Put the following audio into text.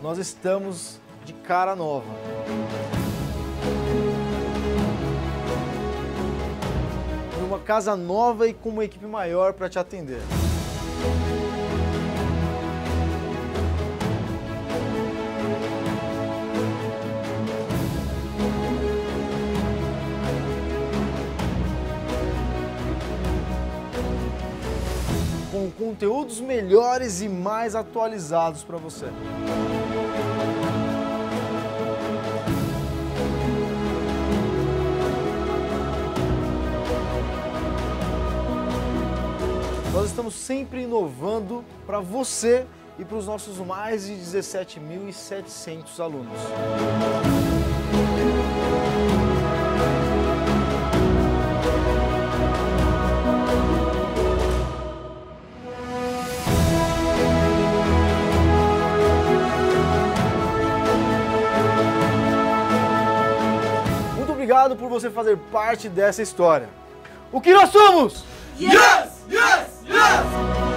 nós estamos de cara nova. Em uma casa nova e com uma equipe maior para te atender. Com conteúdos melhores e mais atualizados para você. Nós estamos sempre inovando para você e para os nossos mais de 17.700 alunos. Obrigado por você fazer parte dessa história. O que nós somos? Yes! Yes! Yes!